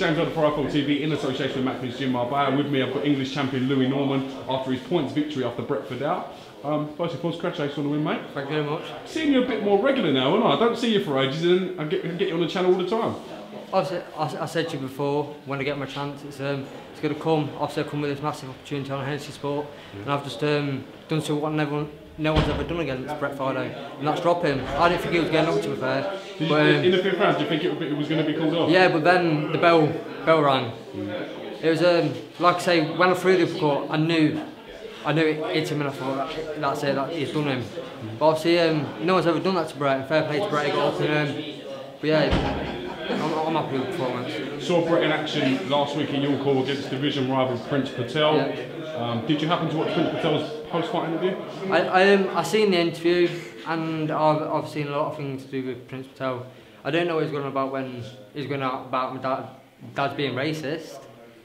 James Rudder for iFall TV in association with Mackley's Gym Marbella. With me I've got English champion Louis Norman after his points victory after Brentford out. First of all, congratulations on the win, mate. Thank you very much. Seeing you a bit more regular now, and I don't see you for ages, and I get you on the channel all the time. I said to you before, when I get my chance, it's going to come. Obviously, I come with this massive opportunity on Hennessy Sport, and I've just done so what no one's ever done against Brett Friday, and that's drop him. I didn't think he was getting up, to be fair. In the fifth round, do you think it was going to be called off? Yeah, but then the bell rang. It was like I say, when I threw the uppercut, I knew it hit him, and I thought that's it, he's done him. But obviously, no one's ever done that to Brett. And fair play to Brett, he got up and but yeah. I'm happy with the performance. Saw Brett in action last week in York Hall against division rival Prince Patel. Yeah. Did you happen to watch Prince Patel's post-fight interview? I seen the interview, and I've seen a lot of things to do with Prince Patel. I don't know what he's going on about when he's going on about my dad's being racist,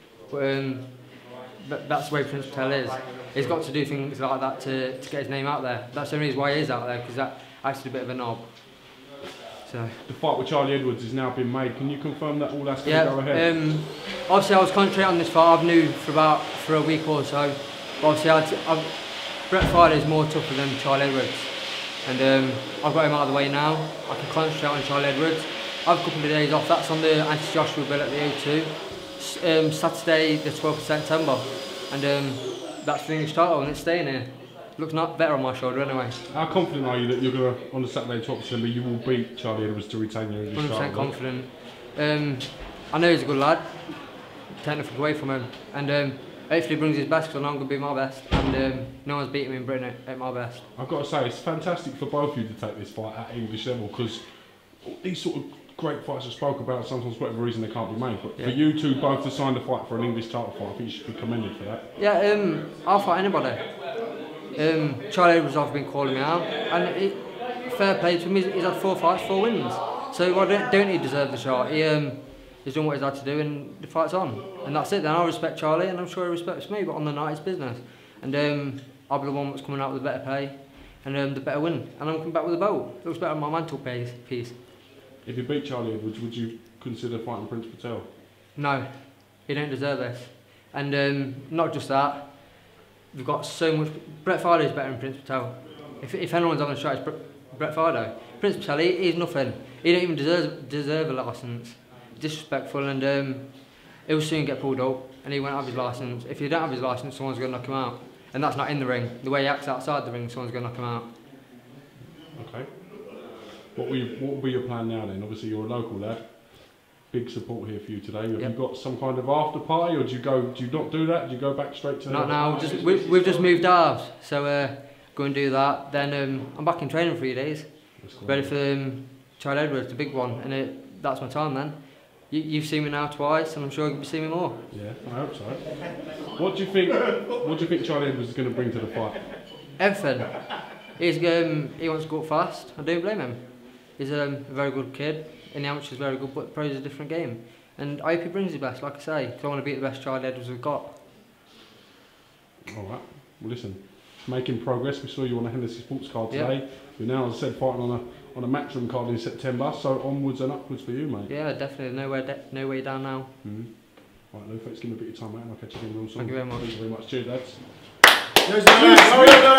but that's the way Prince Patel is. He's got to do things like that to get his name out there. That's the only reason why he is out there, because that's actually a bit of a knob. So. The fight with Charlie Edwards has now been made. Can you confirm that all that's going to go ahead? Obviously, I was concentrating on this fight. I've knew for a week or so. But obviously, Brett Friday is more tougher than Charlie Edwards, and I've got him out of the way now. I can concentrate on Charlie Edwards. I have a couple of days off. That's on the anti-Joshua bill at the O2. Saturday, the 12th of September, and that's the English title, and it's staying here. Looks not better on my shoulder anyway. How confident are you that you're going to, on the Saturday 12th December, you will beat Charlie Edwards to retain your English title? 100% confident. I know he's a good lad. Take nothing away from him, and hopefully he brings his best, because I know I'm going to be my best, and no one's beating me in Britain at my best. I've got to say, it's fantastic for both of you to take this fight at English level, because these sort of great fights I spoke about, sometimes for whatever reason they can't be made, but for you two both to sign the fight for an English title fight, I think you should be commended for that. Yeah, I'll fight anybody. Charlie Edwards has been calling me out, and fair play to him, he's had 4 fights, 4 wins. So don't he deserve the shot? He's done what he's had to do, and the fight's on. And that's it then. I respect Charlie, and I'm sure he respects me, but on the night it's business. And I'll be the one that's coming out with the better pay, and the better win. And I'm coming back with a belt. It looks better on my mantelpiece. If you beat Charlie Edwards, would you consider fighting Prince Patel? No, he don't deserve this. And not just that, we've got so much. Brett Friday is better than Prince Patel. If anyone's having a shot, it's Brett Friday. Prince Patel, he's nothing. He don't even deserve a licence. Disrespectful, and he'll soon get pulled up, and he won't have his licence. If he don't have his licence, someone's going to knock him out. And that's not in the ring. The way he acts outside the ring, someone's going to knock him out. Okay. What will be your plan now then? Obviously you're a local lad. Big support here for you today. Have you got some kind of after party, or do you not do that? Do you go back straight to? Not now. We've just moved ours, so go and do that. Then I'm back in training for 3 days, ready for Charlie Edwards, the big one, and that's my time then. You've seen me now twice, and I'm sure you'll see me more. Yeah, I hope so. What do you think Charlie Edwards is going to bring to the fight? Everything. He wants to go up fast. I don't blame him. He's a very good kid. In the amateurs, very good, but pro is a different game. And I hope he brings his best, like I say, because I want to beat the best Charlie Edwards we've got. All right. Well, listen, making progress. We saw you on a Hennessy Sports card today. You're now, as I said, fighting on a Matchroom card in September. So onwards and upwards for you, mate. Yeah, definitely. No way down now. Right, Lou, thanks for giving me a bit of time, mate, and I'll catch you again real soon. Thank you very much. Thank you very much. Cheers, lads.